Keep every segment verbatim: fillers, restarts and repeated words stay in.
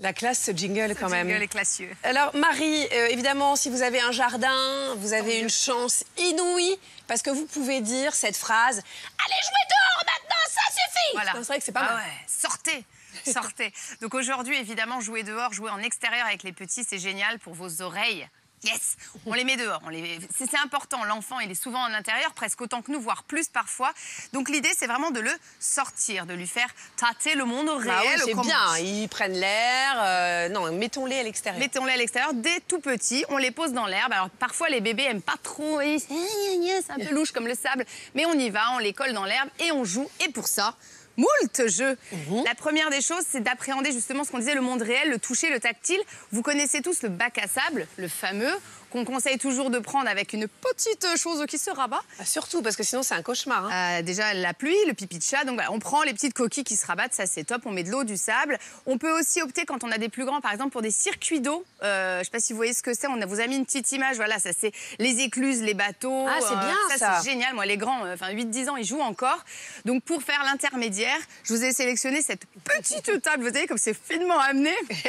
La classe, ce jingle quand ce même. jingle est classieux. Alors Marie, euh, évidemment, si vous avez un jardin, vous avez une chance inouïe parce que vous pouvez dire cette phrase « Allez jouer dehors maintenant, ça suffit !» Voilà. C'est vrai que c'est pas ah mal. Ouais, sortez Sortez. Donc aujourd'hui, évidemment, jouer dehors, jouer en extérieur avec les petits, c'est génial pour vos oreilles. Yes, on les met dehors. On les... C'est important, l'enfant, il est souvent en intérieur, presque autant que nous, voire plus parfois. Donc l'idée, c'est vraiment de le sortir, de lui faire tâter le monde réel. Bah oui, c'est comme... bien, ils prennent l'air. Euh, non, mettons-les à l'extérieur. Mettons-les à l'extérieur, dès tout petit, on les pose dans l'herbe. Alors parfois, les bébés aiment pas trop, et c'est un peu louche comme le sable. Mais on y va, on les colle dans l'herbe et on joue. Et pour ça... moult jeux. Mmh. La première des choses, c'est d'appréhender justement ce qu'on disait, le monde réel, le toucher, le tactile. Vous connaissez tous le bac à sable, le fameux, qu'on conseille toujours de prendre avec une petite chose qui se rabat. Ah, surtout, parce que sinon, c'est un cauchemar. Hein. Euh, déjà, la pluie, le pipi de chat. Donc voilà, on prend les petites coquilles qui se rabattent, ça c'est top. On met de l'eau, du sable. On peut aussi opter, quand on a des plus grands, par exemple, pour des circuits d'eau. Euh, je ne sais pas si vous voyez ce que c'est. On a, vous a mis une petite image. Voilà, ça c'est les écluses, les bateaux. Ah, c'est bien euh, ça. ça. C'est génial. Moi, les grands, enfin huit dix ans, ils jouent encore. Donc pour faire l'intermédiaire, je vous ai sélectionné cette petite table. Vous voyez comme c'est finement amené.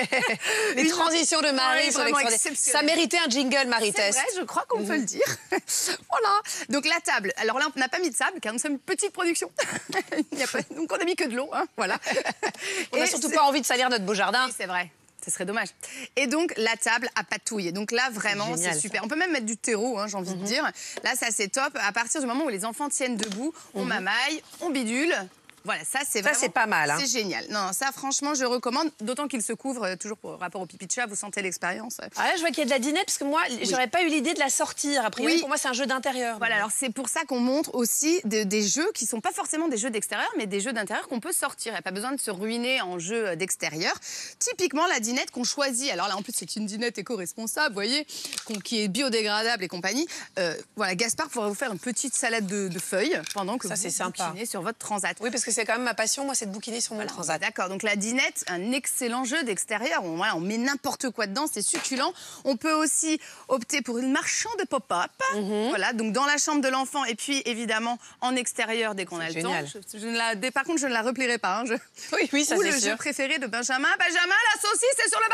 Les une... transitions de Marie, ouais, ça méritait un jingle, Marie-Test. C'est vrai, je crois qu'on mmh. peut le dire. Voilà. Donc la table. Alors là, on n'a pas mis de sable, car nous sommes une petite production. Il y a pas... Donc on n'a mis que de l'eau. Hein. Voilà. On n'a surtout pas envie de salir notre beau jardin. Oui, c'est vrai. Ce serait dommage. Et donc, la table à patouille. Donc là, vraiment, c'est super. Ça. On peut même mettre du terreau, hein, j'ai envie mm-hmm. de dire. Là, ça, c'est top. À partir du moment où les enfants tiennent debout, on mm-hmm. mamaille, on bidule. Voilà, ça, c'est vraiment... Ça, c'est pas mal. Hein. C'est génial. Non, ça, franchement, je recommande. D'autant qu'il se couvre, euh, toujours par rapport au pipi de chat, vous sentez l'expérience. Ah là, je vois qu'il y a de la dinette, parce que moi, oui. j'aurais pas eu l'idée de la sortir. A priori, oui. pour moi, c'est un jeu d'intérieur. Voilà, alors c'est pour ça qu'on montre aussi de, des jeux qui sont pas forcément des jeux d'extérieur, mais des jeux d'intérieur qu'on peut sortir. Il n'y a pas besoin de se ruiner en jeu d'extérieur. Typiquement, la dinette qu'on choisit, alors là, en plus, c'est une dinette éco-responsable, vous voyez, qui est biodégradable et compagnie. Euh, voilà, Gaspard pourra vous faire une petite salade de, de feuilles pendant que ça, vous bouquinez sur votre transat. Oui, parce que c'est quand même ma passion, moi, c'est de bouquiner sur mon voilà, transat. D'accord, donc la dinette, un excellent jeu d'extérieur. On, voilà, on met n'importe quoi dedans, c'est succulent. On peut aussi opter pour une marchand de pop-up. Mm-hmm. Voilà, donc dans la chambre de l'enfant et puis évidemment en extérieur dès qu'on a le génial. temps. Je, je ne la, par contre, je ne la replierai pas. Hein, je... Oui, oui, ça Ou c'est le sûr. jeu préféré de Benjamin. Benjamin, la saucisse, c'est sur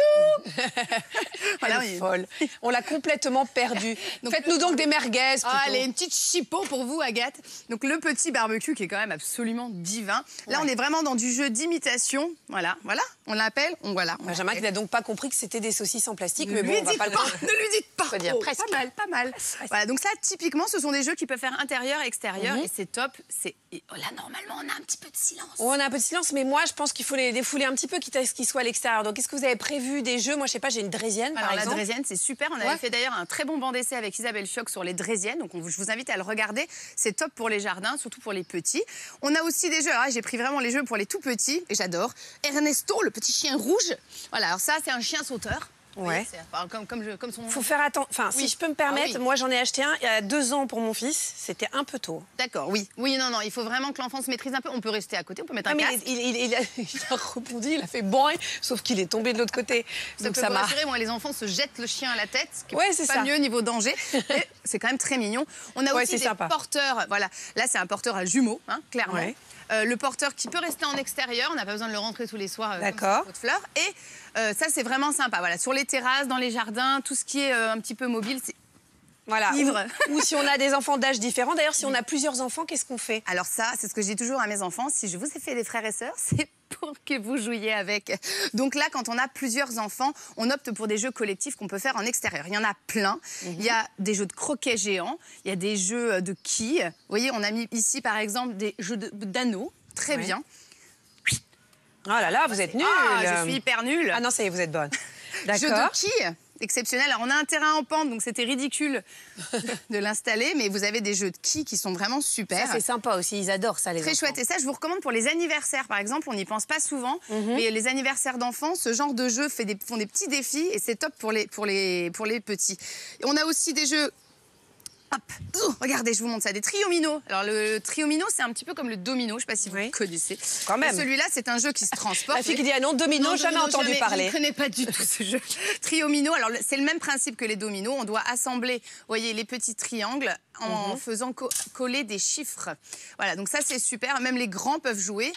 le barbecue. Voilà, elle est folle. On l'a complètement perdue. Faites-nous donc des merguez. Ah, allez, une petite chipot pour vous, Agathe. Donc le petit barbecue qui est quand même absolument divin. Là, ouais. on est vraiment dans du jeu d'imitation. Voilà, voilà, on l'appelle. On voilà. On Benjamin qui n'a donc pas compris que c'était des saucisses en plastique, ne mais bon, lui on va pas, pas le... Ne lui dites pas. Faut dire, oh, presque. Pas mal, pas mal. Voilà, donc ça, typiquement, ce sont des jeux qui peuvent faire intérieur, extérieur, mm-hmm. et c'est top. C'est là, normalement, on a un petit peu de silence. Oh, on a un peu de silence, mais moi, je pense qu'il faut les défouler un petit peu, quitte à ce qu'ils soient à l'extérieur. Donc, est-ce que vous avez prévu des jeux? Moi, je sais pas, j'ai une draisienne, par Alors, exemple. La draisienne, c'est super. On avait ouais. fait d'ailleurs un très bon banc d'essai avec Isabelle Fioc sur les draisiennes. Donc, on, je vous invite à le regarder. C'est top pour les jardins, surtout pour les petits. On a aussi des jeux. Alors, j'ai pris vraiment les jeux pour les tout petits, et j'adore. Ernesto, le petit chien rouge. Voilà, alors ça, c'est un chien sauteur. Ouais. Oui, enfin, comme, comme, je, comme son... Faut faire attention. Enfin, oui. si je peux me permettre, ah, oui. moi j'en ai acheté un il y a deux ans pour mon fils. C'était un peu tôt. D'accord, oui. Oui, non, non, il faut vraiment que l'enfant se maîtrise un peu. On peut rester à côté, on peut mettre ah, un mais casque. Il, il, il, a, il a répondu, il a fait boing, sauf qu'il est tombé de l'autre côté. Ça Donc peut ça vous m'a. rassurer, moi, les enfants se jettent le chien à la tête, ce qui est ouais, c'est pas ça. mieux niveau danger. C'est quand même très mignon. On a ouais, aussi des sympa. porteurs. Voilà, là c'est un porteur à jumeaux, hein, clairement. Ouais. Euh, le porteur qui peut rester en extérieur, on n'a pas besoin de le rentrer tous les soirs. Euh, D'accord. De fleurs. Et euh, ça, c'est vraiment sympa. Voilà, sur les terrasses, dans les jardins, tout ce qui est euh, un petit peu mobile, c'est voilà. Ou, ou si on a des enfants d'âge différents. D'ailleurs, si on a plusieurs enfants, qu'est-ce qu'on fait? Alors ça, c'est ce que je dis toujours à mes enfants. Si je vous ai fait des frères et sœurs, c'est pour que vous jouiez avec. Donc là, quand on a plusieurs enfants, on opte pour des jeux collectifs qu'on peut faire en extérieur. Il y en a plein. Mm-hmm. Il y a des jeux de croquet géants. Il y a des jeux de quilles. Vous voyez, on a mis ici, par exemple, des jeux d'anneaux. Très ouais. bien. Oh là là, vous êtes nulle. Ah, je suis hyper nulle. Ah non, ça y est, vous êtes bonne. D'accord. Jeu de quilles. Exceptionnel. Alors, on a un terrain en pente, donc c'était ridicule de l'installer, mais vous avez des jeux de quilles qui sont vraiment super. Ça, c'est sympa aussi. Ils adorent ça, les Très enfants. chouette. Et ça, je vous recommande pour les anniversaires, par exemple. On n'y pense pas souvent, mm-hmm. mais les anniversaires d'enfants, ce genre de jeux fait des, font des petits défis et c'est top pour les, pour, les, pour les petits. Et on a aussi des jeux... Hop. Oh, regardez, je vous montre ça, des triomino. Alors le triomino, c'est un petit peu comme le domino, je ne sais pas si vous oui. connaissez. Quand même. Celui-là, c'est un jeu qui se transporte. La fille qui dit ah non, domino, non, jamais domino, entendu jamais, parler. Je ne connais pas du tout ce jeu. Triomino, alors c'est le même principe que les dominos. On doit assembler, vous voyez, les petits triangles en mm-hmm. faisant co coller des chiffres. Voilà, donc ça c'est super. Même les grands peuvent jouer.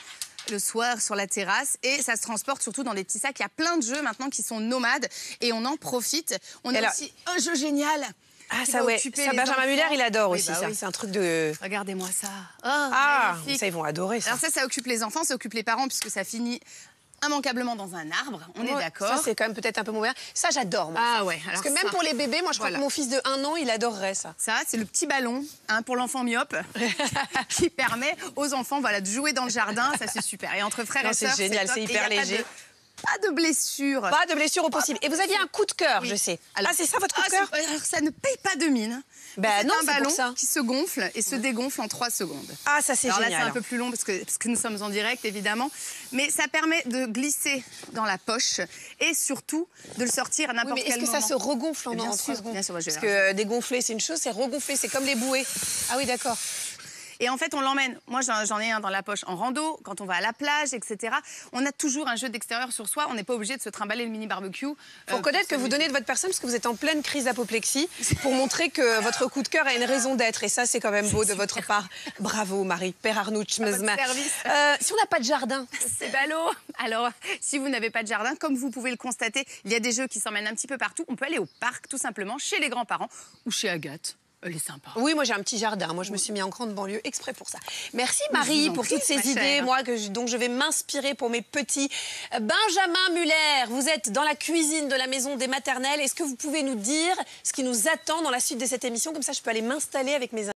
le soir sur la terrasse et ça se transporte surtout dans des petits sacs. Il y a plein de jeux maintenant qui sont nomades et on en profite. On a là... aussi un jeu génial. Ah ça ouais, ça Benjamin Muller il adore oui, aussi bah, ça, oui. C'est un truc de... Regardez-moi ça. Oh, ah, magnifique. Ça ils vont adorer ça. Alors ça, ça occupe les enfants, ça occupe les parents puisque ça finit immanquablement dans un arbre, on ouais, est d'accord. Ça, c'est quand même peut-être un peu mauvais. Ça, j'adore, moi. Ah ouais. Parce que même ça, pour les bébés, moi, je voilà. crois que mon fils de un an, il adorerait ça. Ça, c'est le petit ballon hein, pour l'enfant myope qui permet aux enfants voilà, de jouer dans le jardin. Ça, c'est super. Et entre frères non, et sœurs, c'est génial, c'est hyper léger. Pas de blessure. Pas de blessure au possible. Et vous aviez un coup de cœur, oui. je sais. Alors, ah, c'est ça votre coup de cœur? Alors, ça ne paye pas de mine. Ben c'est non, un ballon ça. qui se gonfle et se dégonfle en trois secondes. Ah, ça c'est génial. Alors là, c'est un peu plus long parce que, parce que nous sommes en direct, évidemment. Mais ça permet de glisser dans la poche et surtout de le sortir à n'importe oui, quel moment. Est-ce que ça se regonfle en, en trois secondes? Bien sûr, moi, parce que dégonfler, c'est une chose, c'est regonfler, c'est comme les bouées. Ah oui, d'accord. Et en fait, on l'emmène. Moi, j'en ai un dans la poche en rando, quand on va à la plage, et cetera. On a toujours un jeu d'extérieur sur soi. On n'est pas obligé de se trimballer le mini barbecue. Il faut euh, connaître que vous donnez de votre personne parce que vous êtes en pleine crise d'apoplexie pour montrer que votre coup de cœur a une raison d'être. Et ça, c'est quand même beau de votre part. Bravo, Marie. Père Arnouch, Mezma. Euh, si on n'a pas de jardin, c'est ballot. Alors, si vous n'avez pas de jardin, comme vous pouvez le constater, il y a des jeux qui s'emmènent un petit peu partout. On peut aller au parc, tout simplement, chez les grands-parents ou chez Agathe. Elle est sympa. Oui, moi j'ai un petit jardin. Moi je me suis mis en grande banlieue exprès pour ça. Merci Marie pour prie, toutes ces idées, moi que, dont je vais m'inspirer pour mes petits. Benjamin Muller, vous êtes dans la cuisine de la maison des maternelles. Est-ce que vous pouvez nous dire ce qui nous attend dans la suite de cette émission? Comme ça je peux aller m'installer avec mes